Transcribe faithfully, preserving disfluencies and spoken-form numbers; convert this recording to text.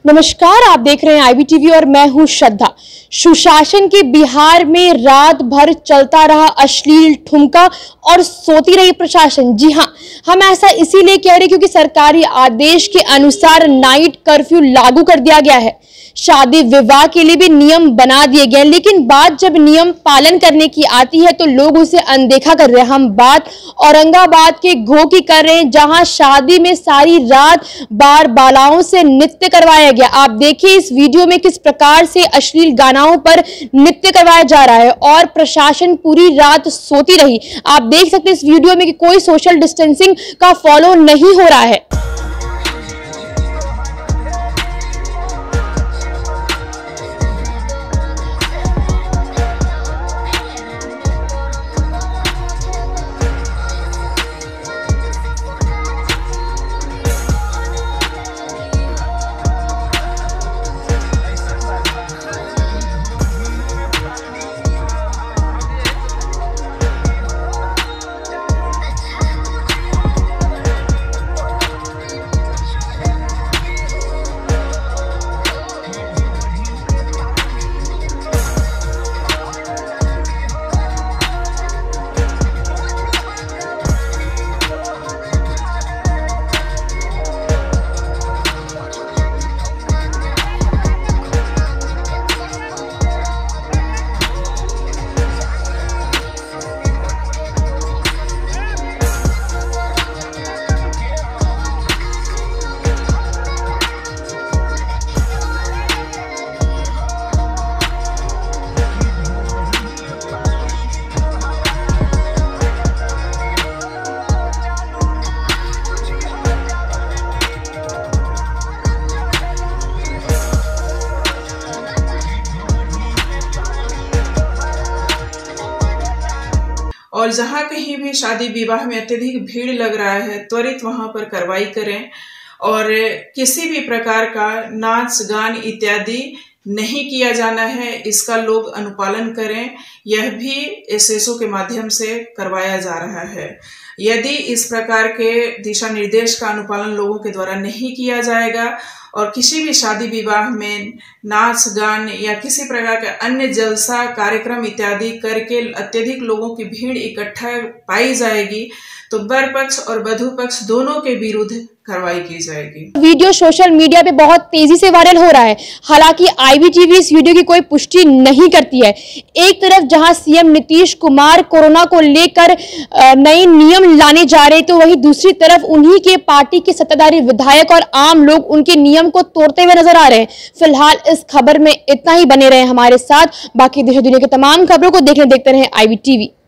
नमस्कार, आप देख रहे हैं आईबीटीवी और मैं हूं श्रद्धा। सुशासन के बिहार में रात भर चलता रहा अश्लील ठुमका और सोती रही प्रशासन। जी हां, हम ऐसा इसीलिए कह रहे हैं क्योंकि सरकारी आदेश के अनुसार नाइट कर्फ्यू लागू कर दिया गया है। शादी विवाह के लिए भी नियम बना दिए गए, लेकिन बात जब नियम पालन करने की आती है तो लोग उसे अनदेखा कर रहे हैं। हम बात औरंगाबाद के घो की कर रहे हैं, जहां शादी में सारी रात बार बालाओं से नृत्य करवाया गया। आप देखिए इस वीडियो में किस प्रकार से अश्लील गानों पर नृत्य करवाया जा रहा है और प्रशासन पूरी रात सोती रही। आप देख सकते हैं इस वीडियो में कि कोई सोशल डिस्टेंसिंग का फॉलो नहीं हो रहा है। और जहां कहीं भी शादी विवाह में अत्यधिक भीड़ लग रहा है, त्वरित वहां पर कार्रवाई करें और किसी भी प्रकार का नाच गान इत्यादि नहीं किया जाना है। इसका लोग अनुपालन करें। यह भी एसएसओ के माध्यम से करवाया जा रहा है। यदि इस प्रकार के दिशा निर्देश का अनुपालन लोगों के द्वारा नहीं किया जाएगा और किसी भी शादी विवाह में नाच गान या किसी प्रकार का अन्य जलसा कार्यक्रम इत्यादि करके अत्यधिक लोगों की भीड़ इकट्ठा पाई जाएगी तो वर पक्ष और वधू पक्ष दोनों के विरुद्ध कार्रवाई की जाएगी। वीडियो सोशल मीडिया पे बहुत तेजी से वायरल हो रहा है। हालांकि आईबीटीवी इस वीडियो की कोई पुष्टि नहीं करती है। एक तरफ जहां सीएम नीतीश कुमार कोरोना को लेकर नए नियम लाने जा रहे, तो वहीं दूसरी तरफ उन्हीं के पार्टी के सत्ताधारी विधायक और आम लोग उनके नियम को तोड़ते हुए नजर आ रहे हैं। फिलहाल इस खबर में इतना ही। बने रहे हमारे साथ। बाकी देश दुनिया की तमाम खबरों को देखने देखते रहे आईबीटीवी।